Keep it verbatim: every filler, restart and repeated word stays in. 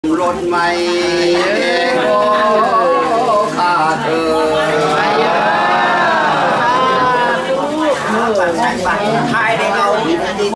รถไม่ข้าเธอไทยได้เอา